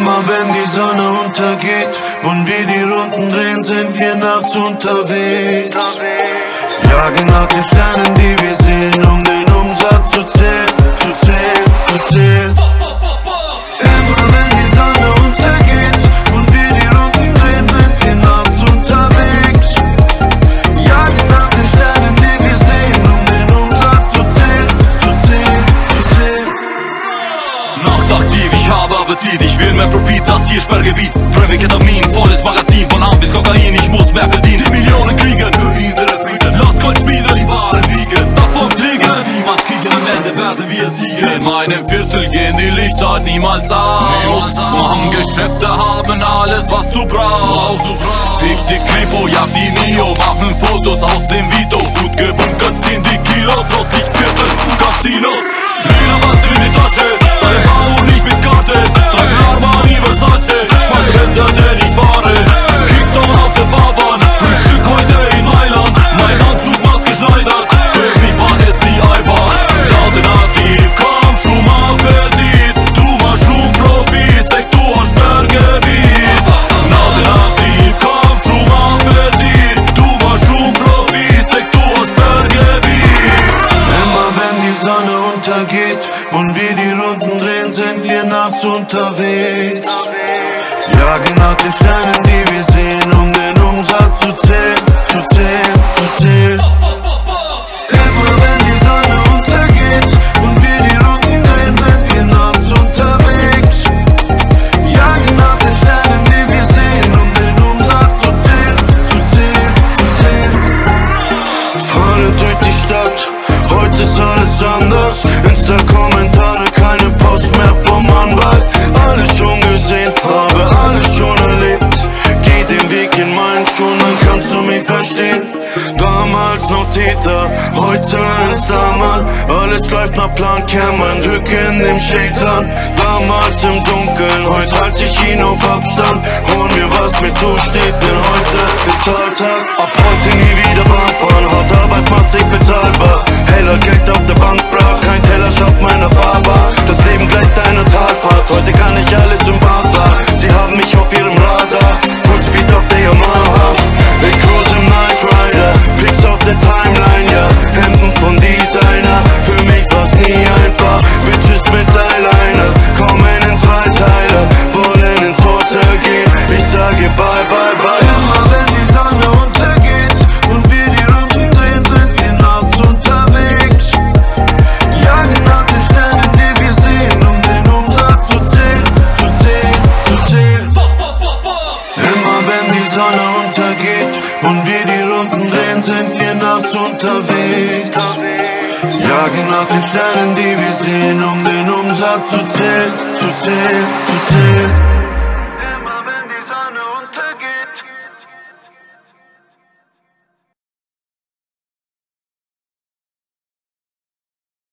Immer wenn die Sonne untergeht und wir die Runden drehen, sind wir nachts unterwegs. Jagen nach den Sternen, die wir sehen, um den Umsatz zu zählen, zu zählen, zu zählen. Immer wenn die Sonne untergeht und wir die Runden drehen, sind wir nachts unterwegs. Jagen nach den Sternen, die wir sehen, um den Umsatz zu zählen, zu zählen, zu zählen. Nachtaktiv, ich habe Appetit, ich will mehr Profit, das hier Sperrgebiet. Private Ketamin, volles Magazin, von Arm bis Kokain, ich muss mehr verdienen. Die Millionen kriegen, für innere Frieden. Lass Goldspieler die Ware liegen, davon fliegen. Niemals kriegen, am Ende werden wir siegen. In meinem Viertel gehen die Lichter niemals aus. Machen Geschäfte, haben alles, was du brauchst. Fix die Kripo, jag die Neo, Waffenfotos aus dem Vito. Gut gebunkert, 10 die Kilos, Rotlichtviertel, Casinos. Lila Wanze in die Tasche, seine Frau nicht mit Karte. 3 Armani Versace, schmeiß Rente, denn ich fahre. Kickdown auf der Fahrbahn, Frühstück heute in Mailand. Mein Anzug maßgeschneidert, für mich war es die Eifer. Alternativ, komm, Schum Appetit. Du machst Schum Profit, Sektor Sperrgebiet. Alternativ, komm, Schum Appetit. Du machst Schum Profit, Sektor Sperrgebiet. Immer wenn die Sonne untergeht und wir die Runden drehen, sind wir nachts unterwegs. Jagen nach den Sternen, die wir sehen, um den Umsatz zu zählen, zu zählen, zu zählen. Immer wenn die Sonne untergeht und wir die Runden drehen, sind wir nachts unterwegs. Jagen nach den Sternen, die wir sehen, um den Umsatz zu zählen, zu zählen, zu zählen. Fahre durch die Stadt, heute ist alles anders. Insta-Kommentare, keine Post mehr vom Anwalt. Alles schon gesehen, habe alles schon erlebt. Geh den Weg in meinen Schuhen, dann kannst du mich verstehen. Damals noch Täter, heute Insta-Mann. Alles läuft nach Plan, kehr mein Rücken dem Shaitan. Damals im Dunkeln, heute halt ich ihn auf Abstand. Hol mir was mir zusteht, denn heute ist Alltag. Ab heute nie wieder Bahn fahren, harte Arbeit macht sich bezahlbar. Heller Geld auf der Bank, bra, kein Teller schafft meiner Fahrbahn. Das Leben gleicht deiner Talfahrt, heute kann ich alles im Bad sagen. Sie haben mich auf ihrem Radar, Fullspeed auf der Yamaha. Ich cruise im Night Rider, Pics auf der Timeline, ja. Hemden von Designer, für mich war's nie einfach. Bitches mit Eyeliner, kommen ins Zweiteiler, wollen ins Hotel gehen. Ich sage bye, bye, bye. Immer wenn die Sonne untergeht und wir die Runden drehen, sind wir nachts unterwegs. Jagen nach den Sternen, die wir sehen, um den Umsatz zu zählen, zu zählen, zu zählen. Immer wenn die Sonne untergeht und wir die Runden drehen, sind wir nachts unterwegs. Jagen nach den Sternen, die wir sehen, um den Umsatz zu zählen, zu zählen, zu zählen.